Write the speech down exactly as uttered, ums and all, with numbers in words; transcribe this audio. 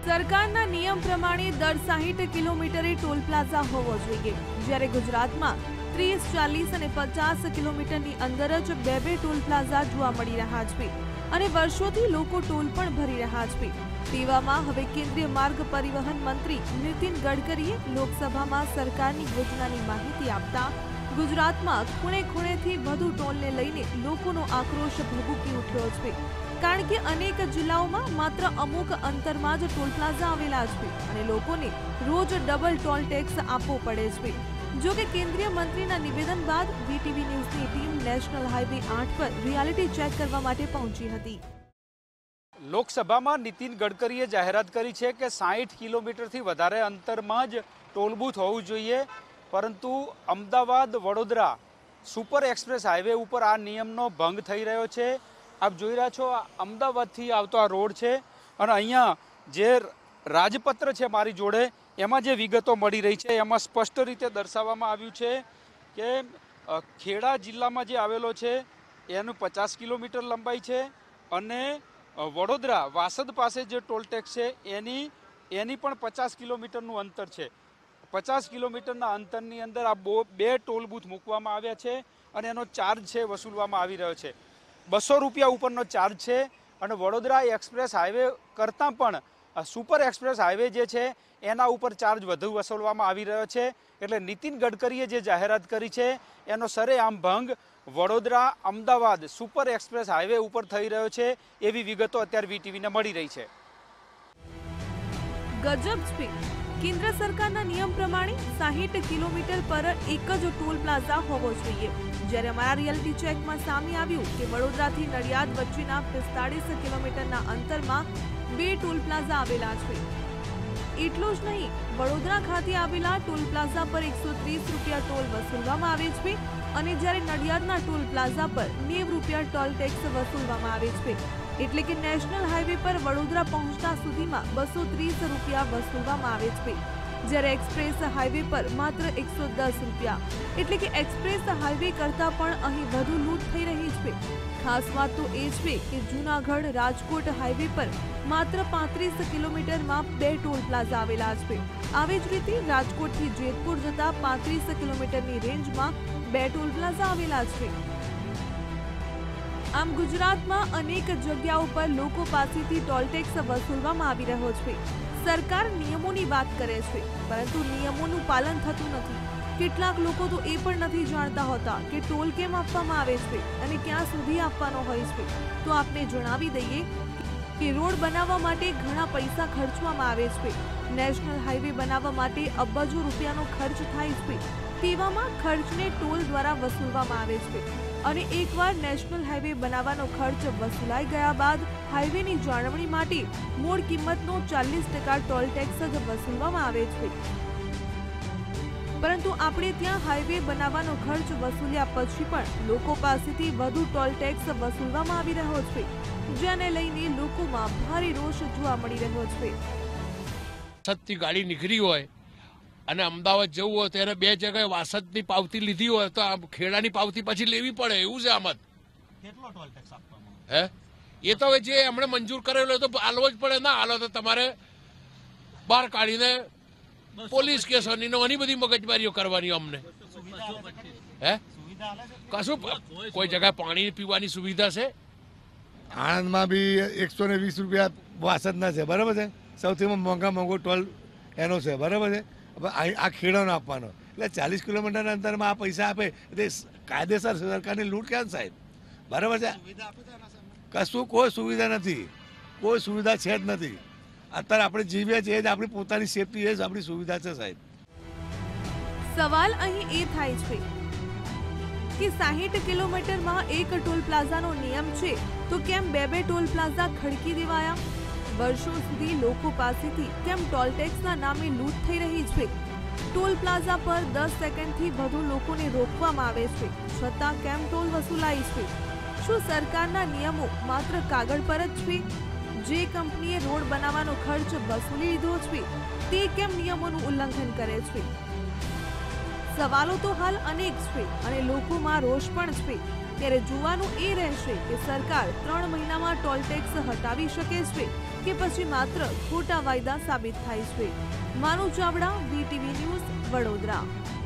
सरकारना नियम प्रमाणे दर साठ किलोमीटरे टोल प्लाजा होवो जोईए, ज्यारे गुजरातमां तीस, चालीस अने पचास किलोमीटरनी अंदर ज बे बे टोल प्लाजा जोवा मळी रह्या छे अने वर्षोथी लोको टोल पण भरी रह्या छे। तेवामां हवे केंद्रीय मार्ग परिवहन मंत्री नितिन गडकरीए लोकसभामां सरकारनी योजनानी माहिती आपता गुजरातमां खूणे खूणेथी वधु टोलने लईने लोकोनो आक्रोश भभूकी उठ्यो छे, कारण के अनेक जिल्लाओमां मात्र अमुक अंतरमां ज टोल प्लाजा आवेला छे अने लोकोने रोज डबल टोल टेक्स आपवो पड़े छे। जो कि केंद्रीय मंत्रीना निवेदन बाद वीटीवी न्यूज़नी टीम नेशनल हाईवे आठ पर रियालिटी चेक करवा माटे पहोंची हती। लोकसभामां नितिन गडकरीए जाहेरात करी छे के साठ किलोमीटरथी वधारे अंतरमां ज टोल बूथ होवुं जोईए, परंतु Amdavad Vadodara super express highway पर आ नियमनो भंग थई रह्यो छे। आप जोई रह्या छो अमदावादथी आवतो आ रोड छे अने अहींया जे राजपत्र छे मारी जोड़े एमां जे विगतो मळी रही छे एमां स्पष्ट रीते दर्शाववामां आव्युं छे के खेड़ा जिल्लामां जे आवेलो छे एनुं पचास किलोमीटर लंबाई छे अने वडोदरा वासद पासे जे टोल टेक्स छे एनी एनी पण पचास किलोमीटरनुं अंतर छे। पचास किलोमीटरना अंतरनी अंदर आ बे टोल बूथ मूकवामां आव्या छे अने एनो चार्ज छे वसूलवामां आवी रह्यो छे। बसो रुपया उपरनो चार्ज छे अने वडोदरा एक्सप्रेस हाईवे करता पण सुपर एक्सप्रेस हाईवे जे छे एना उपर चार्ज वधु वसूलवामां आवी रह्यो छे। एटले नितिन गडकरीए जे जाहेरात करी छे एनो सरेआम भंग Vadodara Amdavad super express highway उपर थई रह्यो छे एवी विगतो अत्यारे वीटीवी ने मळी रही छे। गजब छे, केंद्र सरकारना नियम प्रमाणे साठ किलोमीटर पर एक ज टोल प्लाजा होवो जोईए, ज्यारे अमारा रियालिटी चेकमां सामे आव्युं के वडोदराथी नडियाद वच्चेना पिસ્તાળીસ किलोमीटरना अंतरमां बे टोल प्लाजा आवेला छे। એટલું જ નહીં, વડોદરા ખાતે આવેલા ટોલ પ્લાઝા પર એકસો ત્રીસ રૂપિયા ટોલ વસૂલવામાં આવે છે અને જ્યારે નડિયાદના ટોલ પ્લાઝા પર નેવું રૂપિયા ટોલ ટેક્સ વસૂલવામાં આવે છે। એટલે કે નેશનલ હાઈવે પર વડોદરા પહોંચતા સુધીમાં બસો ત્રીસ રૂપિયા વસૂલવામાં આવે છે, જ્યારે એક્સપ્રેસ હાઈવે પર માત્ર એકસો દસ રૂપિયા। એટલે કે એક્સપ્રેસ હાઈવે કરતા પણ અહીં વધુ લૂંટ થઈ રહી છે। खास बात तो ए छे के जूनागढ़ राजकोट हाईवे पर मात्र पैंतीस किलोमीटर में बे टोल प्लाजा आवेला छे। आवी ज रीते राजकोट थी जेतपुर जता पैंतीस किलोमीटर नी रेंज में बे टोल प्लाजा आवेला छे। आम गुजरात में अनेक जग्याओं पर लोको पासेथी टोल टेक्स वसूलवामां आवी रह्यो छे। सरकार नियमोनी बात करे छे, परंतु नियमोनुं पालन थतुं नथी। કેટલાક લોકો તો એ પણ નથી જાણતા હોતા કે ટોલ કેમ આપવામાં આવે છે અને ક્યાં સુધી આપવાનો હોય છે। તો આપને જણાવી દઈએ કે રોડ બનાવવા માટે ઘણા પૈસા ખર્ચવામાં આવે છે। નેશનલ હાઈવે બનાવવા માટે અબજો રૂપિયાનો ખર્ચ થાય છે। તેવામાં ખર્ચને ટોલ દ્વારા વસૂલવામાં આવે છે અને એકવાર નેશનલ હાઈવે બનાવવાનો ખર્ચ વસૂલાઈ ગયા બાદ હાઈવેની જાળવણી માટે મૂળ કિંમતનો ચાલીસ ટકા ટોલ ટેક્સ જ વસૂલવામાં આવે છે। परंतु आपणे त्यां हाईवे बनाववानो खर्च वसूल्या पछी पण लोको पासेथी वधु टोल टेक्स वसूलवामां आवी रह्यो छे, जेने लईने लोकोमां भारे रोष जोवा मळी रह्यो छे। वासदथी गाड़ी निकળી હોય અને અમદાવાદ જવું હોય તો એને બે જગ્યાએ વાસદની પાવતી લીધી હોય તો આ ખેડાની પાવતી પછી લેવી પડે એવું છે આમાં। કેટલો ટોલ ટેક્સ આપવામાં હે એ તો જે એમણે મંજૂર કરેલો તો આલવો જ પડે, ના આલો તો તમારે બહાર કાઢીને પોલીસ કેસ ઘણી બધી મગજમારીઓ કરવાની અમને। હે કશું કોઈ જગ્યાએ પાણી પીવાની સુવિધા છે? આણંદમાં બી એકસો ને વીસ રૂપિયા વાસદના છે, બરાબર છે, સૌથી મોંઘા મોંઘો ટોલ એનો છે, બરાબર છે। આ ખેડાનો આપવાનો એટલે ચાલીસ કિલોમીટરના અંતરમાં આ પૈસા આપે એટલે કાયદેસર સરકારની લૂંટ ક્યાં સાહેબ, બરાબર છે। કશું કોઈ સુવિધા નથી, કોઈ સુવિધા છે જ નથી। અત્યારે આપણે જીવીએ છીએ જ આપણી પોતાની સેફટી એ જ આપણી સુવિધા છે સાહેબ। સવાલ અહીં એ થાય છે કે સાઠ કિલોમીટરમાં એક ટોલ પ્લાઝાનો નિયમ છે તો કેમ બે બે ટોલ પ્લાઝા ખડકી દેવાયા? વર્ષો સુધી લોકો પાસેથી કેમ ટોલ ટેક્સના નામે લૂંટ થઈ રહી છે? ટોલ પ્લાઝા પર દસ સેકન્ડથી વધુ લોકોને રોકવામાં આવે છે, છતાં કેમ ટોલ વસૂલાય છે? શું સરકારના નિયમો માત્ર કાગળ પર જ છે? જે કંપનીએ રોડ બનાવવાનો ખર્ચ વસૂલી લીધો છે તે કેમ નિયમોનું ઉલ્લંઘન કરે છે? સવાલો તો હાલ અનેક છે અને લોકોમાં રોષ પણ છે। ત્યારે જોવાનું એ રહેશે કે સરકાર ત્રણ મહિનામાં ટોલ ટેક્સ હટાવી શકે છે કે પછી માત્ર ખોટા વાયદા સાબિત થાય છે। Manu Chavda, VTV news, Vadodara.